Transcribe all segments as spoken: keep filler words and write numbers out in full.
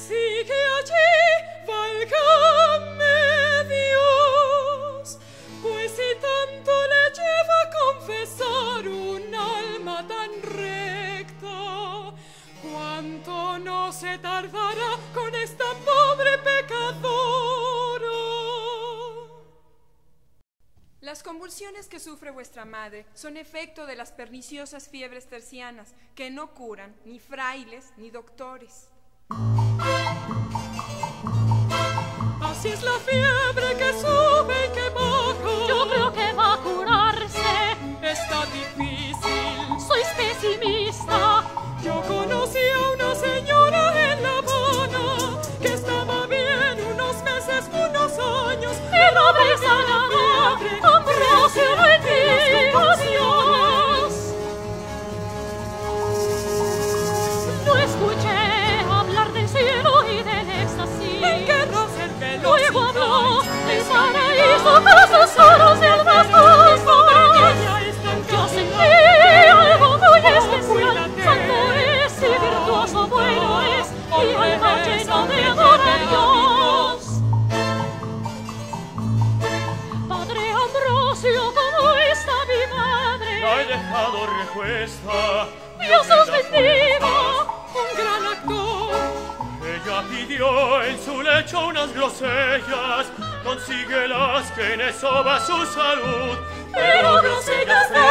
Así que allí, válgame Dios, pues si tanto le lleva a confesar un alma tan recta, cuánto no se tardará con esta pobre pecadora. Las convulsiones que sufre vuestra madre son efecto de las perniciosas fiebres tercianas, que no curan ni frailes ni doctores. Así es la fiebre que sube y que baja. Yo creo que va a curarse. Está difícil. Sois pesimista. Yo conocí a una señora en La Habana que estaba bien unos meses, unos años, y no pesa nada. Ambrosio, no entiendas Dios. No escuché hablar del cielo y del éxtasis. En guerras, en velocidad. Luego habló del paraíso con sus oros y almas justas. Yo sentí algo muy especial. Santo es y virtuoso, bueno es, y alma llena de amor a Dios. Padre Ambrosio, ¿cómo está mi madre? La he dejado repuesta. Dios os bendiga. Un gran actor. Ella pidió en su lecho unas grosellas, consíguelas que en eso va su salud. Pero grosellas no,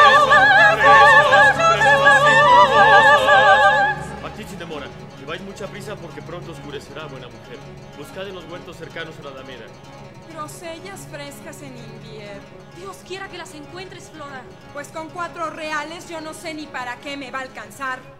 Partid sin demora, lleváis mucha prisa porque pronto oscurecerá, buena mujer. Buscad en los huertos cercanos a la Alameda. Grosellas frescas en invierno. Dios quiera que las encuentres, Flora. Pues con cuatro reales yo no sé ni para qué me va a alcanzar.